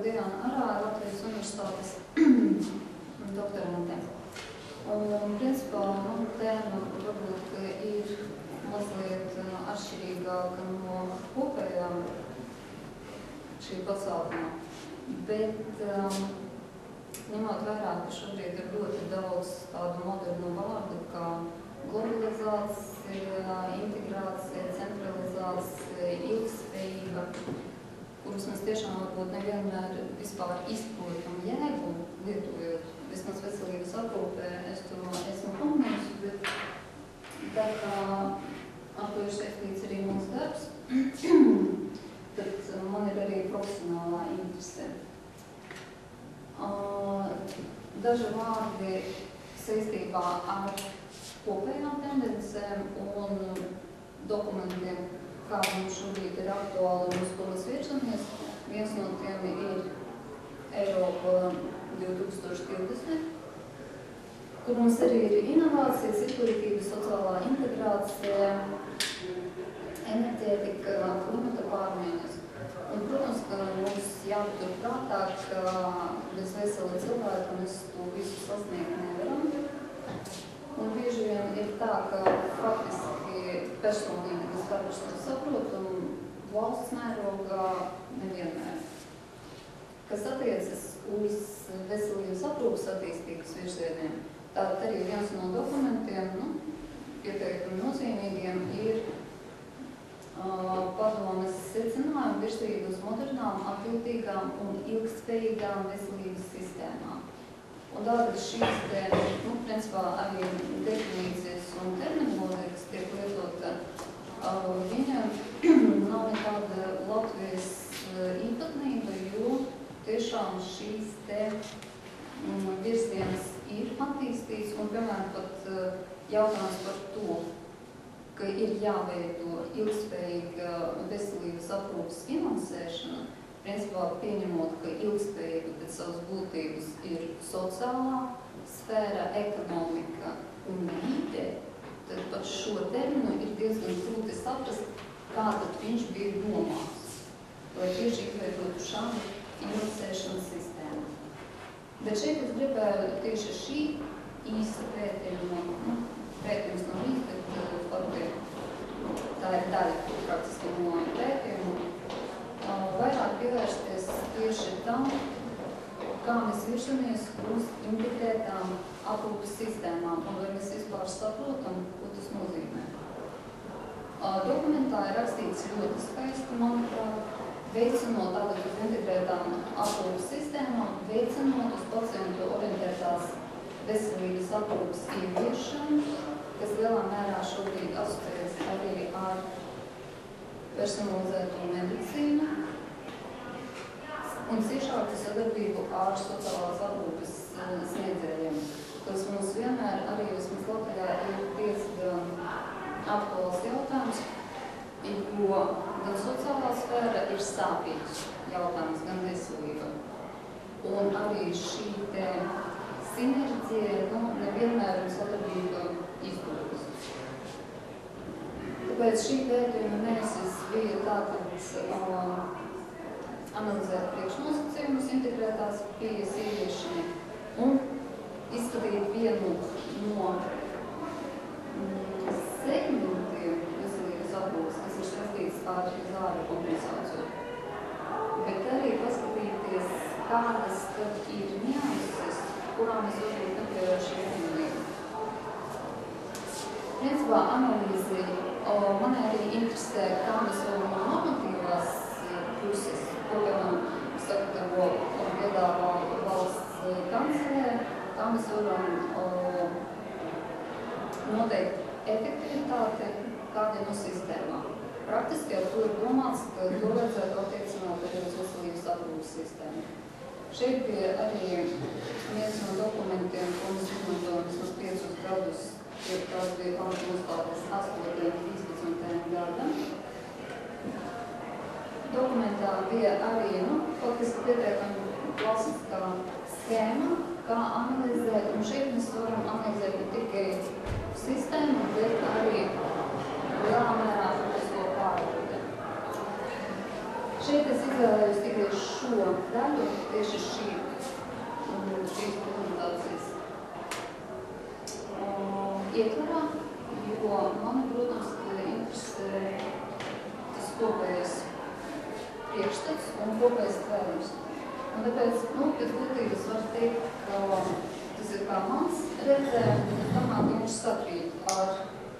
Diana Arā, Latvijas Universitātes doktorante. Un, principā, tēma varbūt ir mazliet atšķirīgāka no kopējām šī pasākuma, bet ņemot vērā, ka šobrīd ir ļoti daudz tādu modernu vārdu kā globalizācija, integrācija, centralizācija, ilgspējība, kurus mēs tiešām varbūt nevienmēr vispār izprotam jēgu lietojot, vismaz veselības aprūpē, es to esmu pamanījusi, bet tā kā ar to ir saistīts arī mūsu darbs, tad man ir arī profesionālā interese. Daži vārdi saistībā ar kopējām tendencēm un dokumentiem, kādi mums šobrīd ir aktuāli un uz ko mēs virzamies. Viens no tiem ir Eiropa 2020, kur mums arī ir inovācijas, izglītība, sociālā integrācija, enerģētika, klimata pārmaiņas. Un, protams, ka mums jāpatur prātā, ka bez vesela cilvēka mēs to visu sasniegt nevaram. Un bieži vien ir tā, ka faktiski personīgi mēs katrs to saprotam valsts mērogā nevienmēr. Kas attiecas uz veselības aprūpas attīstības virzieniem, tātad arī viens no dokumentiem, ieteikumi nozīmīgiem, ir padomes secinājumi virzību uz modernām, atbildīgām un ilgspējīgām veselības sistēmām. Un tātad šīs principā arī definīcijas un terminoloģija, kas tiek lietota, viņam nav nekāda Latvijas īpatnība, jo tiešām šīs virsdienas ir attīstīts un, piemēram, pat jautājums par to, ka ir jāveido ilgspējīga veselības aprūpas finansēšana, principā pieņemot, ka ilgspējība pēc savas būtības ir sociālā sfēra, ekonomika un vide, tad pat šo terminu ir diezgan grūti saprast, kā tad viņš bija domāts, lai tieši izveidotu šādu finansēšanas sistēmu. Bet šeit es gribēju tieši šī īsa pētījuma, pētījums nav īsti, bet tā ir daļa praktiski no pētījuma, vairāk pievērsties tieši tam, kā mēs virzamies uz integrētām aprūpes sistēmām un vai mēs vispār saprotam, ko tas nozīmē. Dokumentā ir rakstīts ļoti skaisti, manuprāt, veicinot tātad uz integrētām aprūpes sistēmām, veicinot uz pacientu orientētās veselības aprūpes ieviešanu, kas lielā mērā šobrīd asociējas arī ar personalizēto medicīnu un ciešāku sadarbību ar sociālās aprūpes sniedzējiem, kas mums vienmēr arī vismaz Latvijā ir diezgan aktuāls jautājums, jo gan sociālā sfēra ir sāpīgs jautājums, gan veselība. Un arī šī sinerģija nevienmēr un sadarbība izdodas. Tāpēc šī pētījuma mērķis bija tātad analizēt priekšnosacījumus integrētās pieejas ieviešanai un izskatīt vienu no segmentiem veselības aprūpes, kas ir saistīts ar zāļu kompensāciju. Bet arī paskatīties, kādas tad ir nianses, kurām mēs varbūt nepievēršam uzmanību. Principā analīzi man arī interesē, kā mēs varam no normatīvās puses, ko piemēram sagatavo un piedāvā valsts kancelē, kā mēs varam noteikt efektivitāti kādiem no sistēmām. Praktiski jau to ir domāts, ka to vajadzētu attiecināt arī uz veselības aprūpes sistēmu. Šeit bija arī viens no dokumentiem, ko mēs izmantojam vismaz 5 gadus, ir tās bija pamata uzstādes 8.13. gadam. Dokumentā bija arī, faktiski pietiekami klasiskā schēma, kā analizēt, un šeit mēs varam analizēt ne tikai sistēmu, bet arī lielā mērā faktisko pārvaldē. Šeit es izvēlējos tikai šo šo daļu tieši šīs prezentācijas ietvarā, jo mani, protams, interesē tas kopējais priekšstats un kopējais tvērums. Un tāpēc, pēc būtības var teikt, ka tas ir kā mans redzējums, bet es domāju, ka viņš sakrīt ar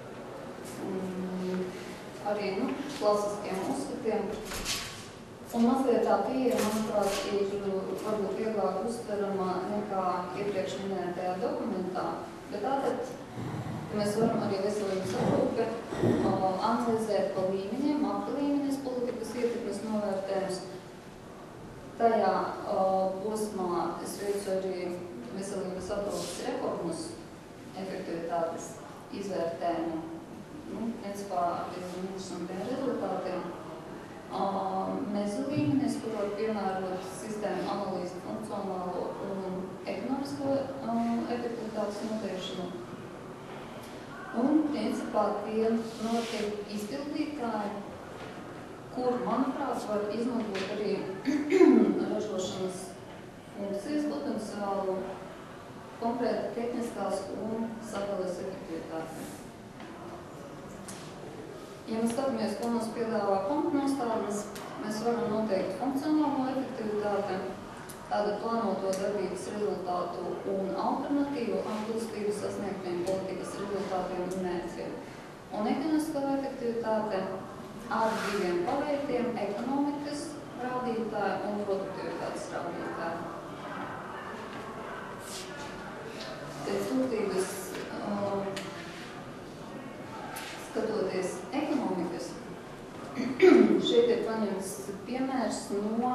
arī, klasiskiem uzskatiem. Un mazliet tā pieeja, manuprāt, ir varbūt vieglāk uztverama nekā iepriekš minētajā dokumentā, bet tātad mēs varam arī veselības aprūpe analizēt pa līmeņiem, makro līmenis politikas ietekmes novērtējums. Tajā posmā es veicu arī veselības aprūpes reformas efektivitātes izvērtējumu, principā ar tiem rezultātiem. Mezu līmenis, kur var piemērot sistēmu analīzi funkcionālo un ekonomisko efektivitātes noteikšanu. Un, principā, tie notiek izpildītāji, kur, manuprāt, var izmantot arī ražošanas funkcijas potenciālu, konkrēti tehniskās un sadales efektivitātes. Ja mēs skatāmies, ko mums piedāvā pamatnostādnes, mēs varam noteikt funkcionālo efektivitāti, tāda plānoto darbības rezultātu un alternatīvu atbilstību sasniegtiem politikas rezultātiem un mērķiem. Un ekonomiskā efektivitāte ar diviem paveidiem – ekonomikas rādītāji un produktivitātes rādītāji. Pēc būtības skatoties ekonomikas, šeit ir paņemts piemērs no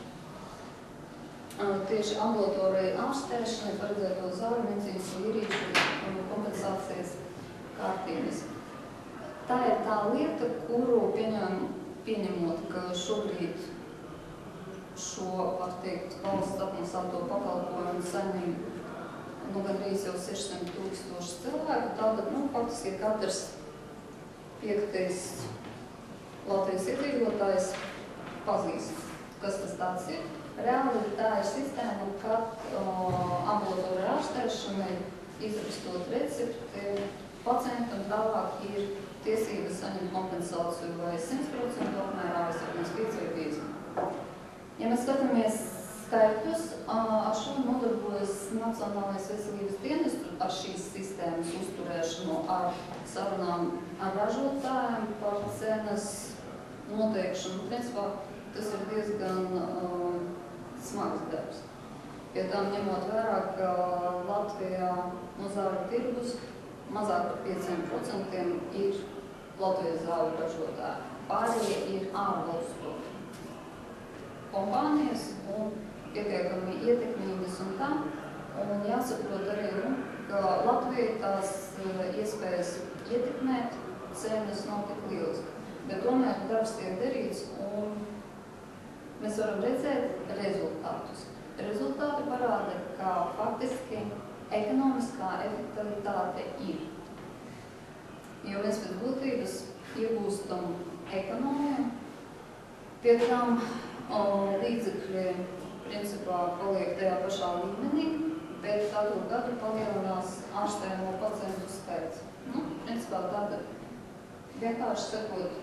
tieši ambulatorijai ārstēšanai paredzēto zāļu medicīnas ierīču kompensācijas kārtības. Tā ir tā lieta, kuru pieņemot, ka šobrīd šo, var teikt, valsts apmaksāto pakalpojumu saņem gandrīz jau 600,000 cilvēku, tātad, faktiski katrs 5. Latvijas iedzīvotājs pazīst, kas tas tāds ir. Reāli tā ir sistēma, kad ambulatorijai ārstēšanai izrakstot recepti, pacientam tālāk ir tiesības saņemt kompensāciju vai 100% apmērā, vai 75 vai 50. Ja mēs skatāmies skaitļus, ar šo nodarbojas Nacionālais veselības dienests ar šīs sistēmas uzturēšanu, ar sarunām ar ražotājiem par cenas noteikšanu. Principā tas ir diezgan smags darbs. Pie tam ņemot vērā, ka Latvijā no zāļu tirgus mazāk par 5% ir Latvijas zāļu ražotāji. Pārējie ir ārvalstu kompānijas un pietiekami ietekmīgas un tā. Un jāsaprot arī, ka Latvija tās iespējas ietekmēt cenas nav tik lielas. Bet tomēr darbs tiek darīts un mēs varam redzēt rezultātus. Rezultāti parāda, ka faktiski ekonomiskā efektivitāte ir. Jo mēs pēc būtības iegūstam ekonomiju, pie tam līdzekļi principā paliek tajā pašā līmenī, bet katru gadu palielinās ārstējamo pacientu skaits. Principā tāda vienkārši sakot,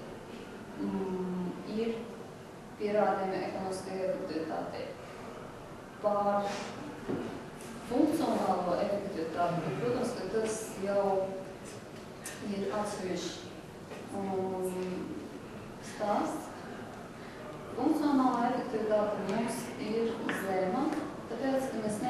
ir pierādījumi ekonomiskajai efektivitātei. Par funkcionālo efektivitāti, protams, ka tas jau ir atsevišķi stāsts. Funkcionālā efektivitāte mums ir zema, tāpēc, ka mēs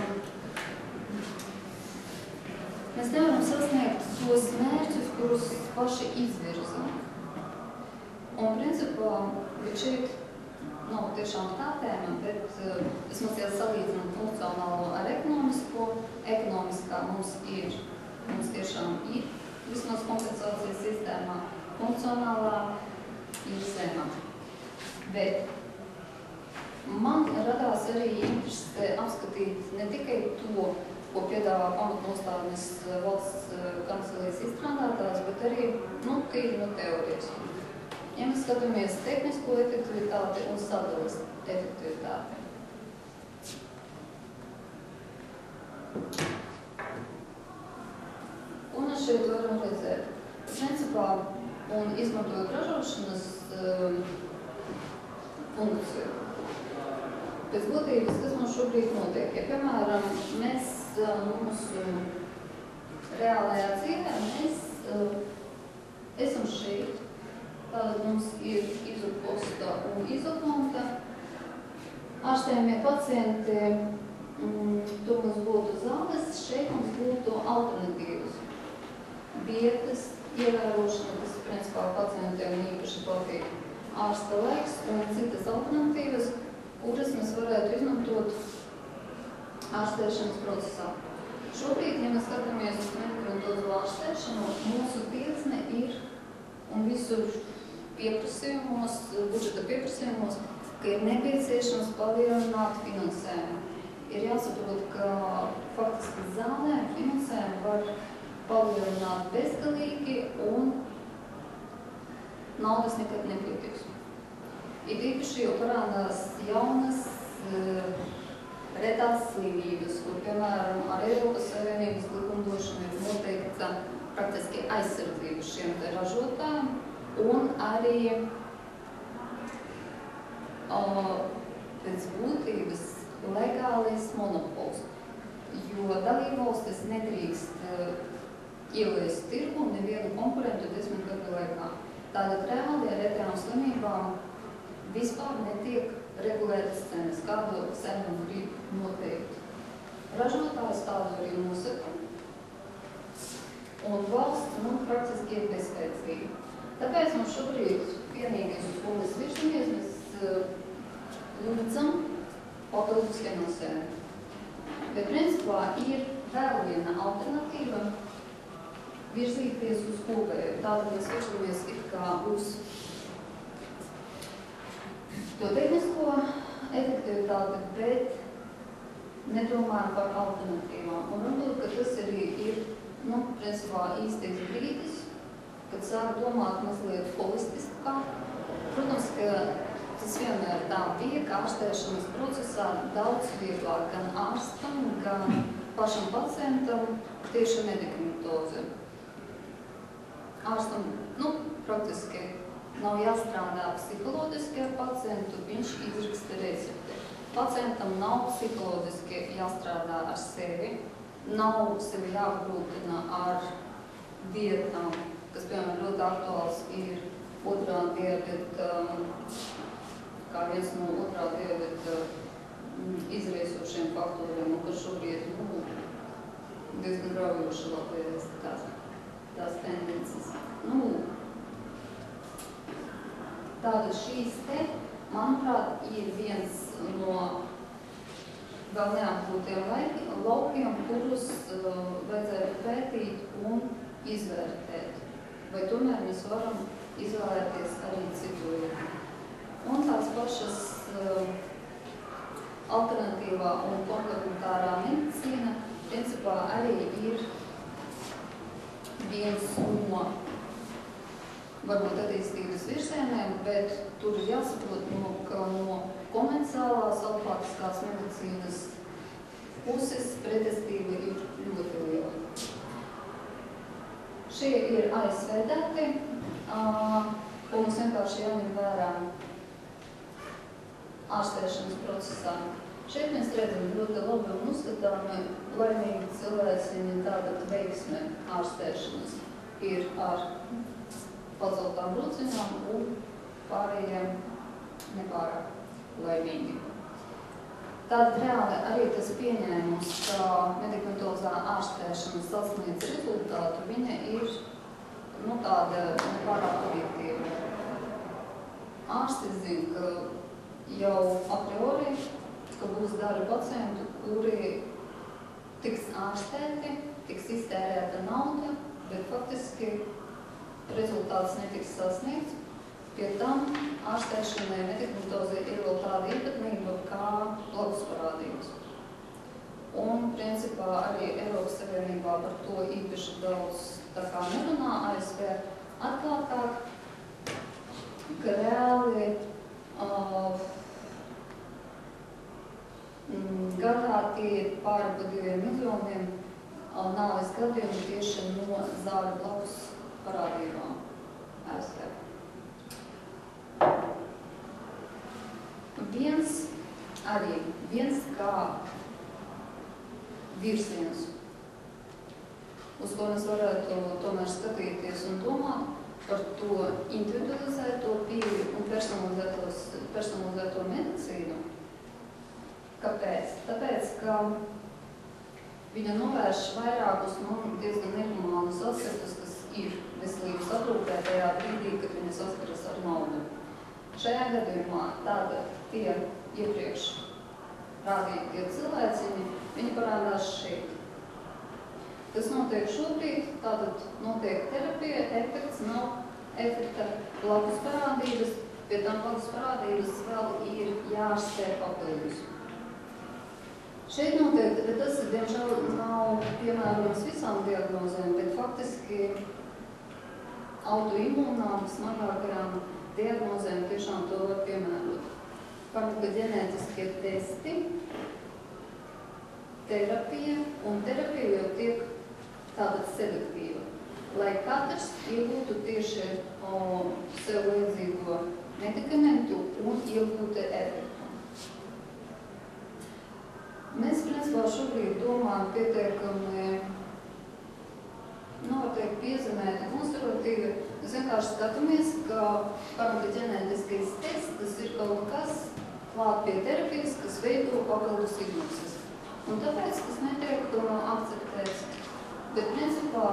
nevaram sasniegt tos mērķus, kurus paši izvirzam. Un principā, bet šeit nav tiešām tā tēma, bet vismaz jau salīdzinām funkcionālo ar ekonomisko. Ekonomiskā mums tiešām ir vismaz kompensācijas sistēmā, funkcionālā ir zema. Bet man radās arī interese apskatīt ne tikai to, ko piedāvā pamatnostādnes valsts kancelējas izstrādātājs, bet arī, tīri no teorijas. ja mēs skatāmies tehnisko efektivitāti un sadalas efektivitāti. Un mēs šeit varam redzēt, principā, un izmantojot ražošanas funkciju. Pēc būtības, kas mums šobrīd notiek? Ja, piemēram, mēs mūsu reālajā dzīvē, mēs esam šeit. Tātad mums ir izoposta un izoponta. Ārstējumie pacienti, tur mums būtu zāles, šeit mums būtu alternatīvas vietas, ievērošana, kas principā pacientiem īpaši patīk ārsta laiks un citas alternatīvas, kuras mēs varētu izmantot ārstēšanas procesā. Šobrīd, ja mēs skatāmies uz medikamentozo ārstēšanu, mūsu tieksme ir un visur pieprasījumos, budžeta pieprasījumos, ka ir nepieciešams palielināt finansējumu. Ir jāsaprot, ka faktiski zālēm finansējumu var palielināt bezgalīgi un naudas nekad nepietiks. Ir īpaši jau parādās jaunas retās slimības, kur, piemēram, ar Eiropas Savienības likumdošanu ir noteikta praktiski aizsardzība šiem te ražotājiem un arī pēc būtības legālais monopols, jo dalībvalstis nedrīkst ielaist tirgu nevienu konkurentu 10 gadu laikā. Tātad reāli ar retām slimībām vispār netiek regulētas cenas, kādu cenu grib noteikt. Ražotājs tādu arī nosaka, un valsts praktiski ir bezspēcīga. Tāpēc mums šobrīd vienīgais, uz ko mēs virzamies, mēs lūdzam papildus finansējumu. Bet principā ir vēl viena alternatīva virzīties uz kopēju. Tātad mēs virzamies it kā uz to tehnisko efektivitāti, bet nedomājam par alternatīvām. Un varbūt, ka tas arī ir, principā īstais brīdis, kad sāk domāt mazliet holistiskāk. Protams, ka tas vienmēr tā bija, ka ārstēšanas procesā daudz vieglāk gan ārstam, gan pašam pacientam tieši medikamentozi. Ārstam, praktiski nav jāstrādā psiholoģiski ar pacientu, viņš izraksta recepti. Pacientam nav psiholoģiski jāstrādā ar sevi, nav sevi jāgrūtina ar dietām, kas, piemēram, ļoti aktuāls ir otrā diabeta, kā viens no otrā diabeta izraisošiem faktoriem, un kas šobrīd diezgan graujoši Latvijas tās tendences. Tātad šīs te, manuprāt, ir viens no vēl neapgūtiem laukiem, kurus vajadzētu pētīt un izvērtēt. Vai tomēr mēs varam izvēlēties arī citu vietu. Un tās pašas alternatīvā un komplementārā medicīna principā arī ir viens no varbūt attīstības virzieniem, bet tur ir jāsaprot, ka no konvencionālās alopātiskās medicīnas puses pretestība ir ļoti liela. Šie ir ASV dati, ko mums vienkārši jāņem vērā ārstēšanas procesā. Šeit mēs redzam ļoti labi un uzskatāmi laimīgi cilvēciņi, tātad veiksme ārstēšanas ir ar paceltām brūciņām un pārējiem nepārāk laimīgi. Tātad reāli arī tas pieņēmums, ka medikamentozā ārstēšana sasniedz rezultātu, viņa ir tāda nepārāk objektīva. Ārsti zina, ka jau a priori, ka būs daļa pacientu, kuri tiks ārstēti, tiks iztērēta nauda, bet faktiski rezultāts netiks sasniegts. Pie tam ārstēšanai medikamentozē ir vēl tāda īpatnība kā blakus parādības. Un, principā, arī Eiropas Savienībā par to īpaši daudz tā kā nerunā, ASV atklātāk, ka reāli gadā tie ir pāri pa 2 miljoniem nāves gadījumu tieši no zāļu blakus parādībām ASV. Viens kā virziens, uz ko mēs varētu tomēr skatīties un domāt par to individualizēto pieeju un personalizēto medicīnu. Kāpēc? Tāpēc, ka viņa novērš vairākus diezgan nehumānus aspektus, kas ir veselības aprūpē tajā brīdī, kad viņa saskaras ar naudu. Šajā gadījumā tāda tie iepriekš rādītie cilvēciņi, viņi parādās šeit. Kas notiek šobrīd, tātad notiek terapija, efekts, nav efekta, blakus parādības, pie tām blakus parādības vēl ir jārastē papildus. Šeit notiek, bet tas, diemžēl, nav piemērojams visām diagnozēm, bet faktiski autoimūnām, smagākajām diagnozēm tiešām to var piemērot. Farmakoģenētiskie testi, terapija, un terapija jau tiek tātad selektīva, lai katrs iegūtu tieši sev vajadzīgo medikamentu un iegūtu efektu. Mēs, principā, šobrīd domājam pietiekami, noteikti piezemēti, konservatīvi. Mēs vienkārši skatāmies, ka farmakoģenētiskais tests, tas ir kaut kas klāt pie terapijas, kas veido papildus izmaksas. Un tāpēc tas netiek akceptēts. Bet, principā,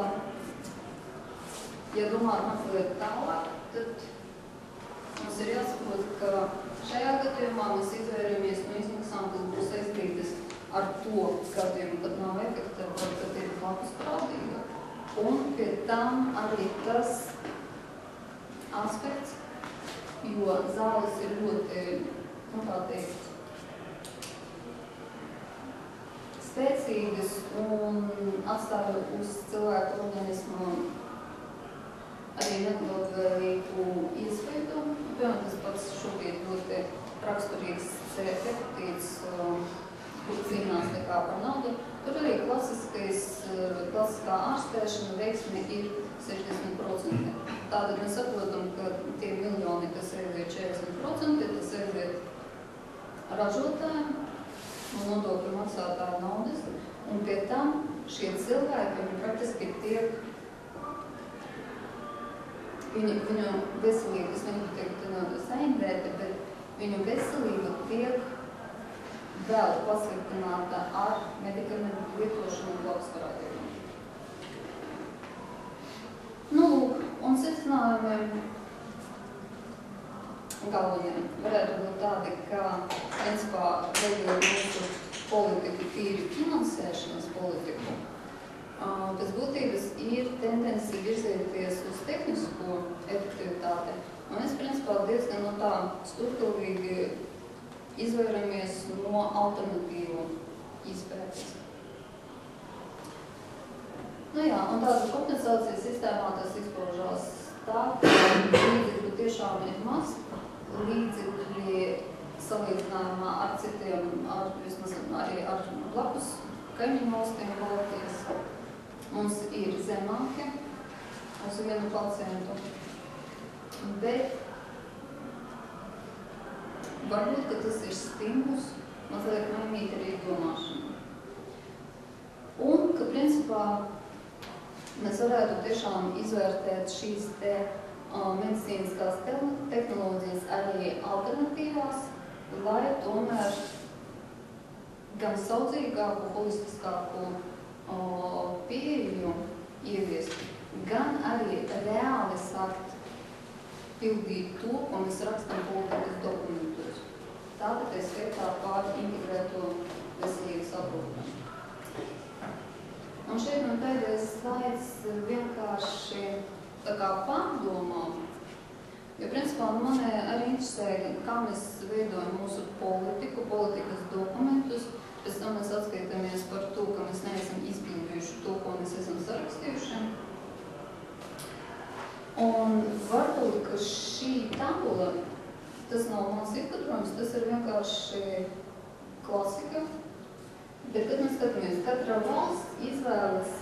ja domāt mazliet tālāk, tad mums ir jāsaprot, ka šajā gadījumā mēs izvairāmies no izmaksām, kas būs saistītas ar to gadījumu, kad nav efekta, kad ir blakus parādība. Un pie tam arī tas aspekts, jo zāles ir ļoti, kā teikt, spēcīgas un atstāja uz cilvēku organismu arī nelabvēlīgu iespēju. Piemēram, tas pats šobrīd ļoti raksturīgs C-hepatitīts, kur cīnās nekā par naudu. Tur arī klasiskā ārstēšana veiksme ir 60%. Tātad mēs saprotam, ka tie miljoni, kas aiziet 40%, tas aiziet ražotājiem un nodokļu maksātāju naudas, un pie tam šie cilvēki, viņi praktiski tiek, viņu veselība, es negribu teikt saindēta, bet viņu veselība tiek vēl pasliktināta ar medikamentu lietošanu un blakus parādībām. Nu, lūk, un secinājumi galvenie varētu būt tādi, ka, principā, veidojot mūsu politiku, tīri finansēšanas politiku, pēc būtības ir tendence virzēties uz tehnisko efektivitāti. Un mēs, principā, diezgan no tā stūrgalvīgi izvairamies no alternatīvu izpētes. Nu jā, un tāda kompensācijas sistēmā tas izpaužās tā, ka līdzekļu tiešām ir maz, līdzekļi salīdzinājumā ar citiem, vismaz arī ar blakus kaimiņu valstīm Baltijas, mums ir zemāki uz vienu pacientu, bet varbūt, ka tas ir stimuls, mazliet mainīt arī domāšanu. Un, ka principā mēs varētu tiešām izvērtēt šīs te medicīniskās tehnoloģijas arī alternatīvās, lai tomēr gan saudzīgāku, holistiskāku pieeju ieviest, gan arī reāli sākt pildīt to, ko mēs rakstam politikas dokumentos. Tātad es skaitā par integrēto veselības aprūpi. Un šeit man pēdējais slaids vienkārši tā kā pārdomā, jo principā mani arī interesē, kā mēs veidojam mūsu politiku, politikas dokumentus, pēc tam mēs atskaitamies par to, ka mēs neesam izpildījuši to, ko mēs esam sarakstījuši. Un varbūt varbūt, ka šī tabula, tas nav mans izgudrojums, tas ir vienkārši klasika. Bet, kad mēs skatāmies, katra valsts izvēlas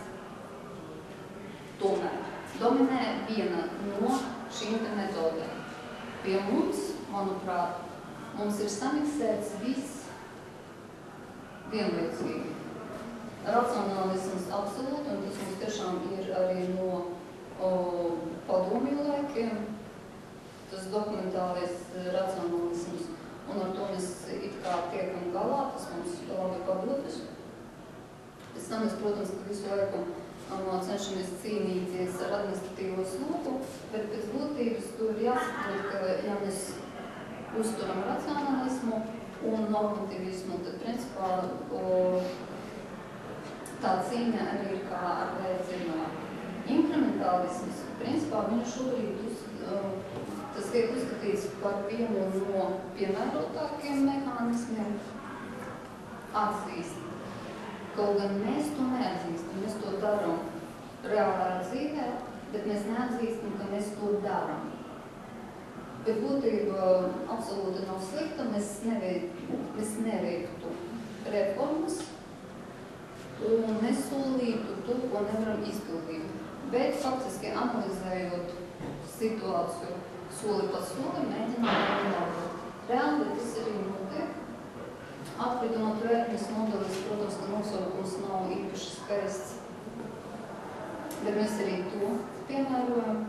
tomēr dominē viena no šīm te metodēm. Pie mums, manuprāt, mums ir samiksēts viss vienlaicīgi. Racionālisms absolūti, un tas mums tiešām ir arī no padomju laikiem, tas dokumentālais racionālisms, un ar to mēs it kā tiekam galā, tas mums labi padotas. Pēc tam mēs, protams, ka visu laiku cenšamies cīnīties ar administratīvo slogu, bet pēc būtības tur jāsaprot, ka ja mēs uzturam racionālismu un normativismu, tad principā tā cīņa arī ir kā ar vērtzību. Inkrementālisms, principā viņu šobrīd tas tiek uzskatīts par vienu no piemērotākiem mehānismiem atzīst. Kaut gan mēs to neatzīstam, mēs to darām reālā dzīvē, bet mēs neatzīstam, ka mēs to darām. Bet būtība absolūti nav slikta, mēs neveiktu reformas un nesolītu to, ko nevaram izpildīt. Bet faktiski analizējot situāciju soli pa solim, mēģināt labot. Reāli tas arī notiek. Atkrituma tvērsmes modelis, protams, ka nosaukums nav īpaši skaists, bet mēs arī to piemērojam.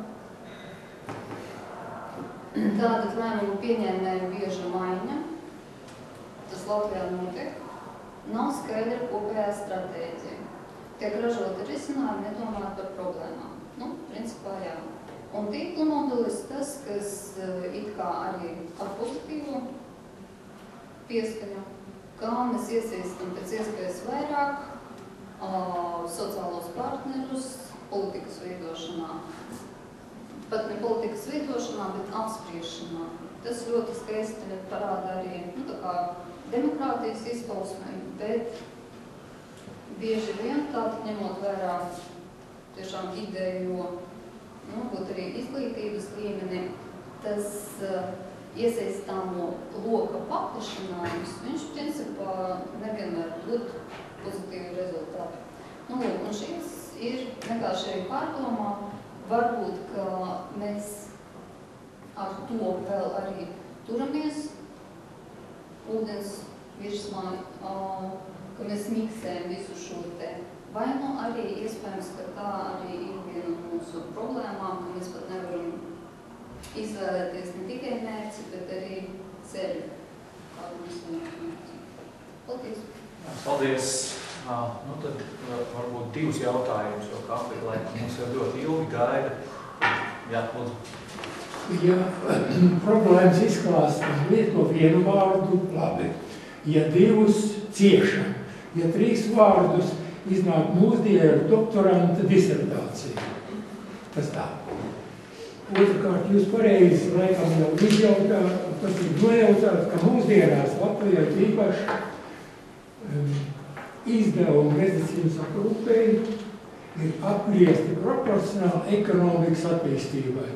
Tātad lēmumu pieņēmēju bieža maiņa, tas Latvijā notiek, nav skaidra kopējā stratēģija. Tiek ražoti risinājumi, nedomājot par problēmām. Principā jā. Un tīkla modelis tas, kas it kā arī ar pozitīvu pieskaņu, kā mēs iesaistam pēc iespējas vairāk sociālos partnerus politikas veidošanā. Pat ne politikas veidošanā, bet apspriešanā. Tas ļoti skaisti parāda arī tā kā demokrātijas izpausmē, bet bieži vien tātad ņemot vērā tiešām ideju, būt arī izglītības līmenī, tas iesaistāmo loka paplašinājums, viņš principā nevienmēr dod pozitīvu rezultātu. Un šīs ir vienkārši arī pārdomā, varbūt, ka mēs ar to vēl arī turamies ūdens virsmā, ka mēs miksējam visu šo te. Vai arī iespējams, ka tā arī ir viena no mūsu problēmām, ka mēs pat nevaram izvēlēties ne tikai mērķi, bet arī ceļu, kādu mēs varam. Paldies! Paldies! Tad varbūt divus jautājumus, jo kafija laikam mums jau ļoti ilgi gaida. Jā, lūdzu. Ja problēmas izklāst lieto vienu vārdu, labi. Ja divus ciešam, ja trīs vārdus iznāk mūsdienu doktoranta disertācija. Tas tā. Otrkārt, jūs pareizi laikam jau izjautāt, tas ir nojautāt, ka mūsdienās Latvijā īpaši izdevumi medicīnas aprūpei ir apgriezti proporcionāli ekonomikas attīstībai.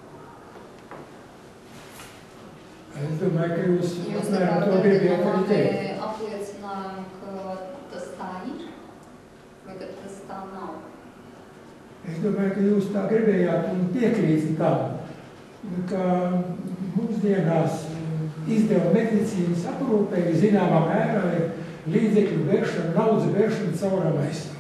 Es domāju, ka jūs apmēram to gribējāt arī teikt. Apliecinājumi, ka tas tā ir, vai ka tas tā nav? Es domāju, ka jūs tā gribējāt un piekrīti tam, ka mūsdienās izdevuma medicīnas aprūpei zināmā mērā ir līdzekļu vēršana, naudas vēršana cauram aizsā.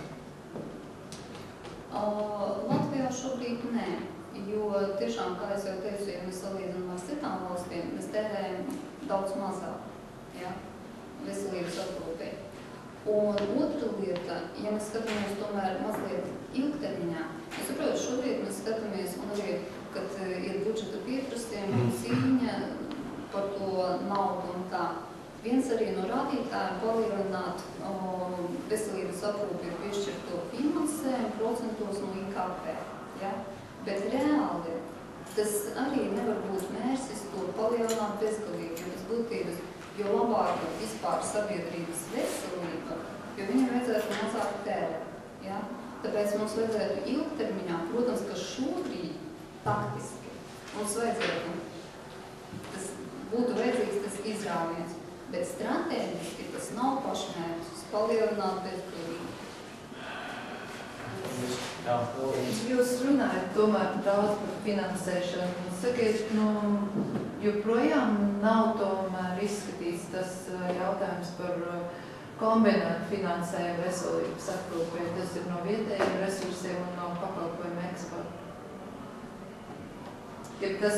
Latvijā šobrīd nē, jo tiešām, kā es jau teicu, ja mēs salīdzinām ar citām valstīm, mēs tērējam daudz mazāk, veselības aprūpei. Un otra lieta, ja mēs skatāmies tomēr mazliet ilgtermiņā, es saprotu, šobrīd mēs skatāmies, un arī, kad ir budžeta pieprasījumi un cīņa par to naudu un tā. Viens arī no rādītājiem palielināt veselības aprūpi ir piešķirto finansējumu procentos no IKP. Ja? Bet reāli tas arī nevar būt mērķis to palielināt bezgalīgi, jo tas būtības, jo labāka vispār sabiedrības veselība, jo viņam vajadzētu mazāk tērēt. Ja? Tāpēc mums vajadzētu ilgtermiņā, protams, ka šobrīd taktiski mums vajadzētu, tas būtu vajadzīgs tas izrāviens, bet stratēģiski tas nav pašmērķis, palielināt bezdarību. Jūs runājat tomēr daudz par finansēšanu. Sakiet, joprojām nav tomēr izskatīts tas jautājums par kombinētu finansējumu veselības aprūpē. Tas ir no vietējiem resursiem un no pakalpojumu eksporta. Ja tas,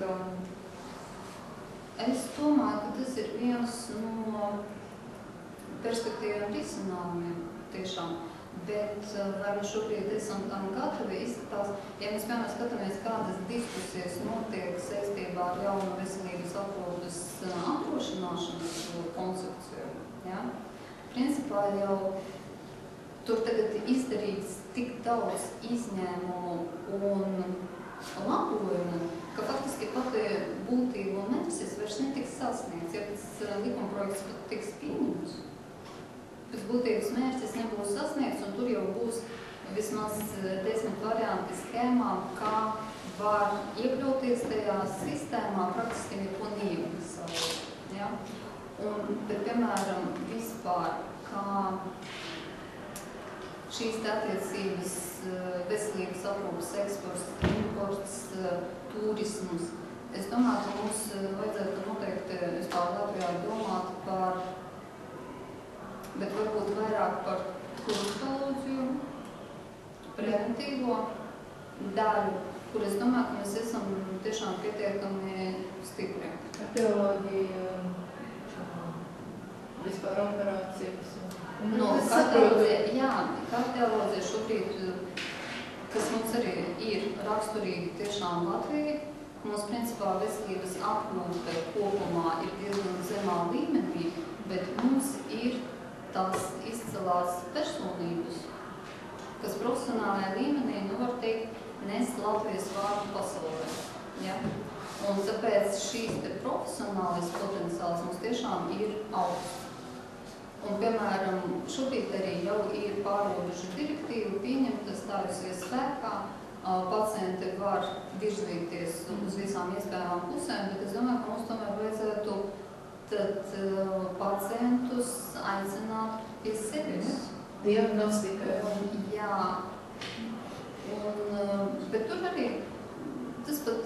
es domāju, ka tas ir viens no perspektīviem risinājumiem tiešām. Bet vai mēs šobrīd esam tam gatavi izskatās, ja mēs piemēram skatāmies, kādas diskusijas notiek saistībā ar jaunu veselības aprūpes apdrošināšanas koncepciju, ja? Principā jau tur tagad izdarīts tik daudz izņēmumu un labojumu, ka faktiski pati būtība un mērķis vairs netiks sasniegts, ja tas likumprojekts pat tiks pieņemts. Pēc būtības mērķis nebūs sasniegts, un tur jau būs vismaz 10 varianti schēmām, kā var iekļauties tajā sistēmā, praktiski neko neiemaksājot. Ja? Bet, piemēram, vispār, kā šīs attiecības veselības aprūpes eksports, imports, turismus, es domāju, ka mums vajadzētu noteikti vispār Latvijā domāt par, bet varbūt vairāk par kurtoloģiju, preventīvo daļu, kur es domāju, ka mēs esam tiešām pietiekami stipri. Kardioloģija, vispār operācijas. Kardioloģija šobrīd, kas mums arī ir raksturīgi tiešām Latvijai, mums principā veselības aprūpe kopumā ir diezgan zemā līmenī, bet mums ir tās izcelās personības, kas profesionālajā līmenī, var teikt, nes Latvijas vārdu pasaulē. Ja? Un tāpēc šīs profesionālais potenciāls mums tiešām ir augsts. Un, piemēram, šobrīd arī jau ir pārrobežu direktīva pieņemta, stājusies spēkā. Pacienti var virzīties uz visām iespējamām pusēm, bet es domāju, ka mums tomēr vajadzētu tad pacientus aicināt pie sevis. Diagnostika. Jā. Bet tur arī tas pat,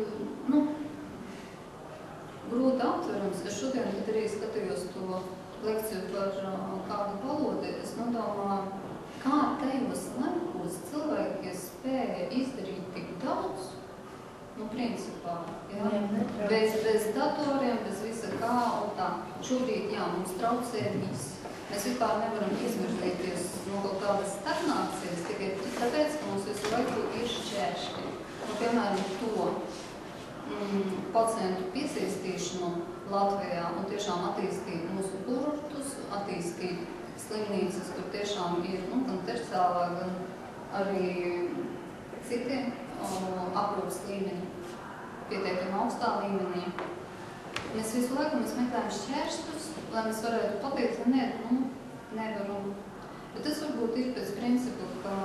grūti aptverams. Es šodien, kad arī skatījos to lekciju par kādu valodi, es nodomāju, kā tajos laikos cilvēki spēja izdarīt tik daudz, principā, ja? Bez datoriem, bez visa kā un tā. Šobrīd, jā, mums traucē viss. Mēs vispār nevaram izvirzīties no kaut kādas stagnācijas, tikai tāpēc, ka mums visu laiku ir šķēršļi. Piemēram, to pacientu piesaistīšanu Latvijā un tiešām attīstīt mūsu kurortus, attīstīt slimnīcas, kur tiešām ir gan terciālā, gan arī citi aprūpes līmeņi, pietiekami augstā līmenī. Mēs visu laiku meklējam šķēršļus, lai mēs varētu pateikt, ka nevaram. Bet tas varbūt ir pēc principa, ka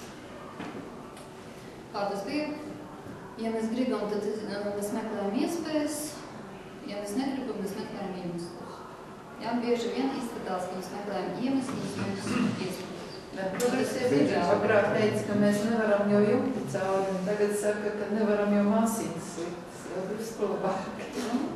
kā tas bija, ja mēs gribam, tad mēs meklējam iespējas, ja mēs negribam, mēs meklējam iemeslus. Ja, bieži vien izskatās, ka mēs meklējam iemeslus, nevis iespējas. Progresīvi agrāk teica, ka mēs nevaram jau jumti cauri, un tagad saka, ka nevaram jau māsītas sliktas, jau viss labāk.